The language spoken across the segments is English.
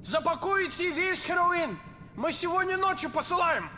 Запакуйте весь heroin. Мы сегодня ночью посылаем.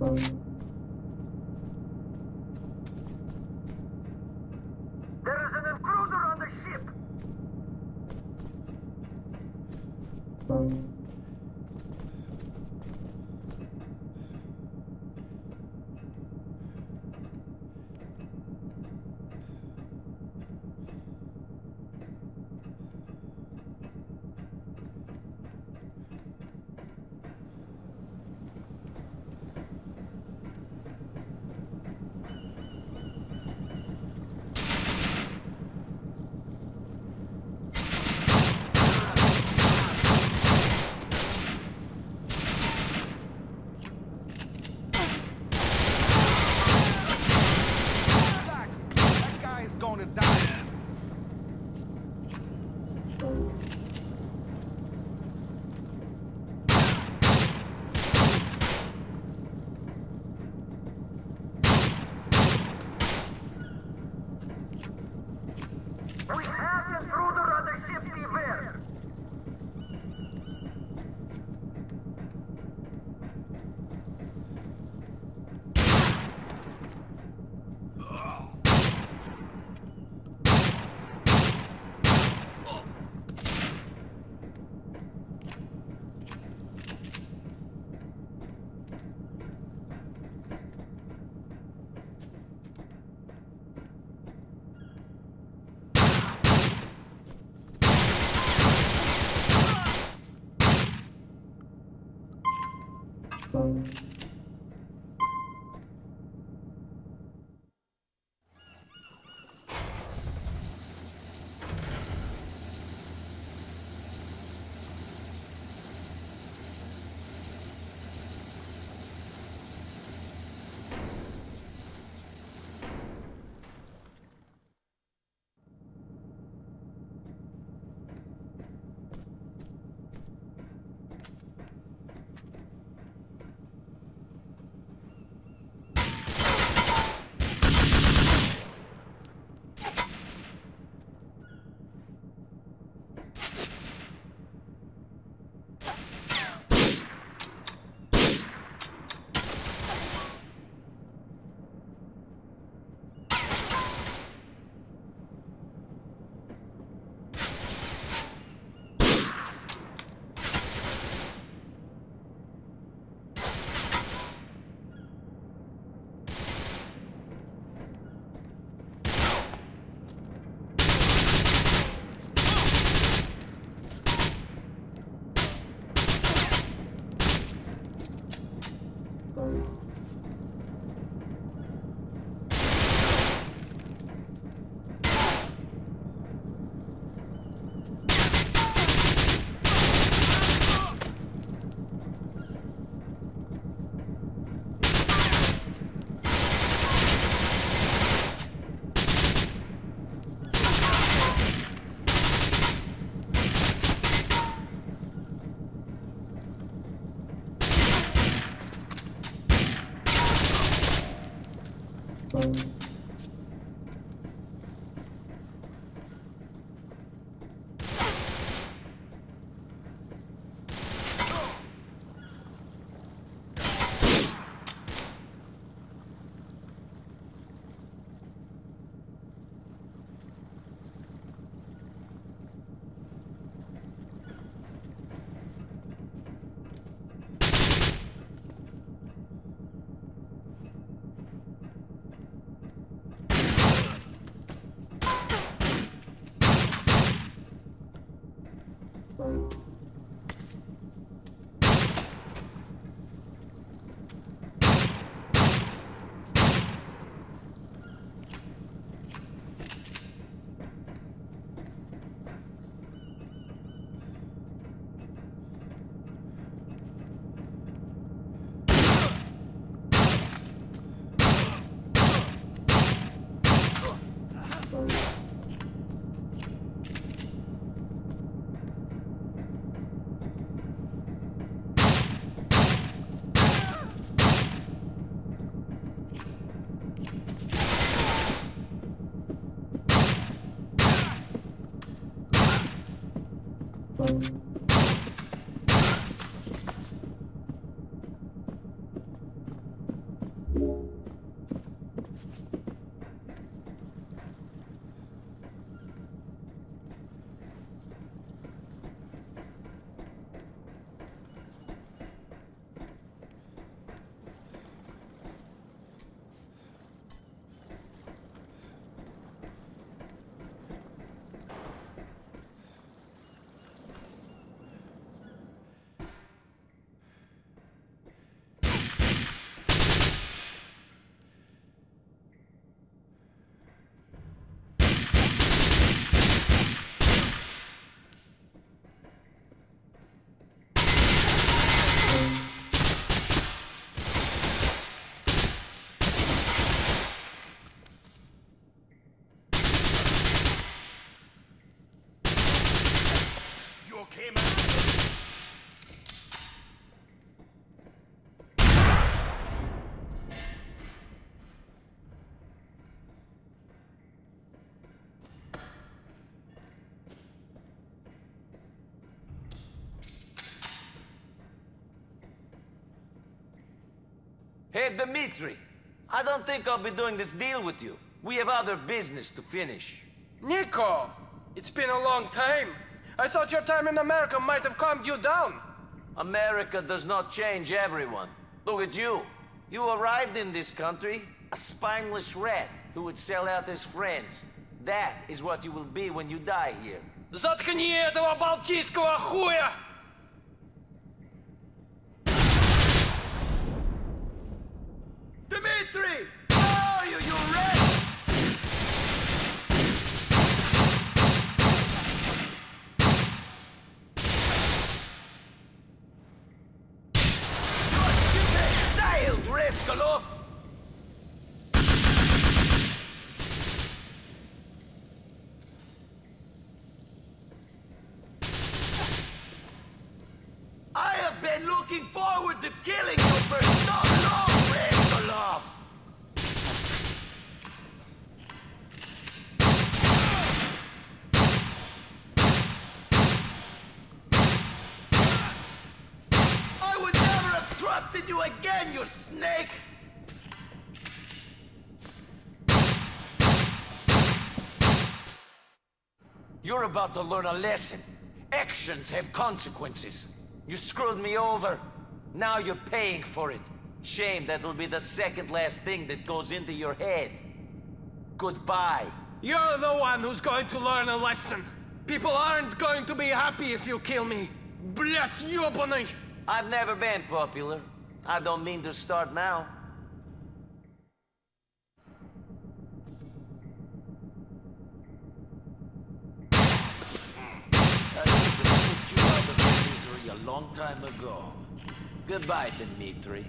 There is an intruder on the ship! Gonna die. We have intruder on the ship, beware! Hey, Dmitri. I don't think I'll be doing this deal with you. We have other business to finish. Nico! It's been a long time. I thought your time in America might have calmed you down. America does not change everyone. Look at you. You arrived in this country, a spineless rat who would sell out his friends. That is what you will be when you die here. Заткни этого балтийского хуя! Dmitri! Oh, you rat! Your ship has sailed, Raskolov! I have been looking forward to killing you for so long, Raskolov! I would never have trusted you again, you snake! You're about to learn a lesson. Actions have consequences. You screwed me over. Now you're paying for it. Shame that'll be the second last thing that goes into your head. Goodbye. You're the one who's going to learn a lesson. People aren't going to be happy if you kill me. Блять, ёбаный! I've never been popular. I don't mean to start now. I should have put you out of your misery a long time ago. Goodbye, Dmitri.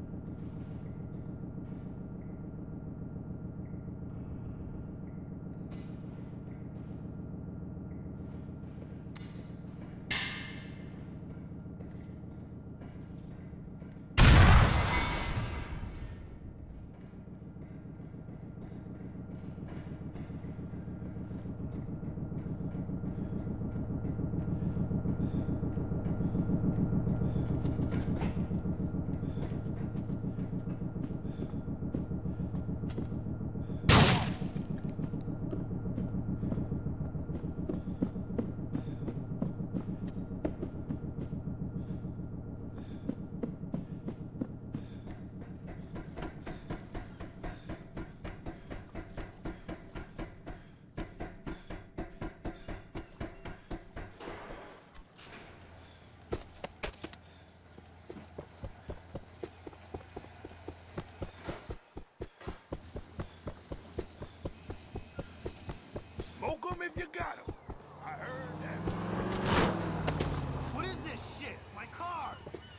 Smoke 'em if you got 'em. I heard that. What is this shit? My car!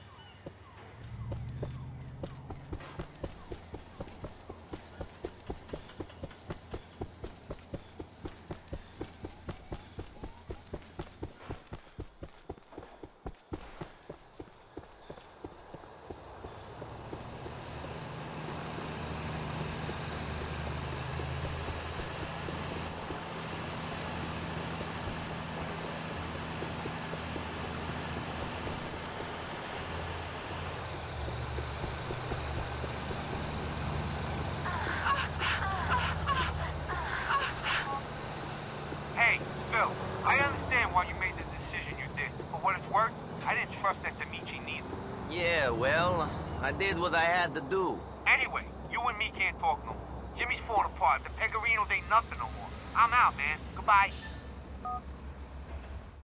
Hey, Phil, I understand why you made the decision you did. For what it's worth, I didn't trust that Dmitri neither. Yeah, well, I did what I had to do. Anyway, you and me can't talk no more. Jimmy's falling apart. The Pegorinos ain't nothing no more. I'm out, man. Goodbye.